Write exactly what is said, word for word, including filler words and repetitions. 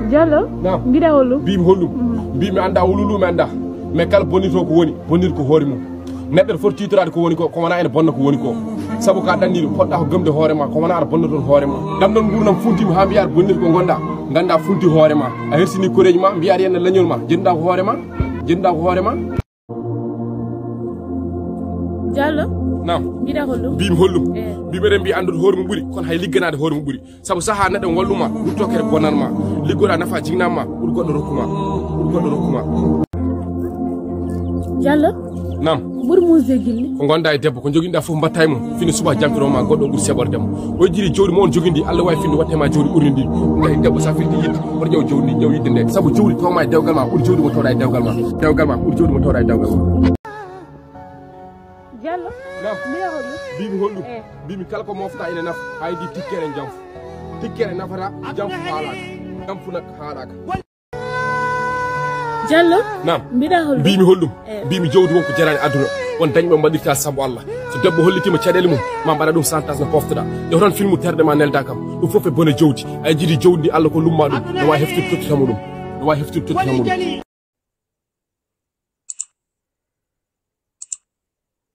Diallo mbiɗa hollum mbimi hollum mbimi anda hululu mi anda mais kala bonnito ko woni bonnir ko hoore mum neɗɗo foti titorade ko woni ko ko wona ene bonna ko woni ko saabu ka ɗanniɗo poɗɗa ko gëmde hoore ma ko wona aɗa bonna toon hoore ma ɗam ɗon gurdam funtima ha mbiya aɗa bonnir ko gonɗa ganda funti hoore ma a hersini koreji ma mbiya aɗa yenna leñol ma jinɗa ko hoore ma jinɗa ko hoore ma Diallo nam mbiɗa hollum mbimi hollum mbimi eɗen mbiya andude hoore mum ɓuuri kono hay ligganade hoore mum ɓuuri saabu saaha neɗɗo walluma ɓurto kede bonnanma liggoɗa nafa jignanma ɓuuri goɗɗo rokkuma ɓuuri goɗɗo rokkuma Diallo nam ɓuuri musde gilli ko gonda e debbo ko joguinɗa foof mbatta e mum fini suba jampironma goɗɗo ɓuuri seɓordema o jiri jawdi mo on joguindi Allah wawi finde wattema jawdi ɓuuri ndi gayi debbo sa firti yidde oto ƴeew jawdi ndi ƴeew yidde nde saabu jawdi towma e dewgal ma ɓuuri jawdi mo tawɗa e dewgal ma dewgal ma ɓuuri jawdi mo tawɗa e dewgal ma Diallo nam mbiɗa hollum mbimi hollum mbimi kala ko mofta ene nafa haydi tikkere janfu tikkere nafata janfu haalaka janfu nak haalaka Diallo nam mbiɗa hollum mbimi hollum mbimi jawdi wonko jarani aduna won dañɓe mbaɗirta saabu Allah so debbo hollitima caɗele mum ma mbaɗa ɗum santas no poftoɗa yo tan filmu terde ma nelda kam ɗum foof e bone jawdi a jiiɗi jawdi ndi Allah ko lumma ɗum no wawi heftude tottitamo ɗum no wawi heftude tottitamo ɗum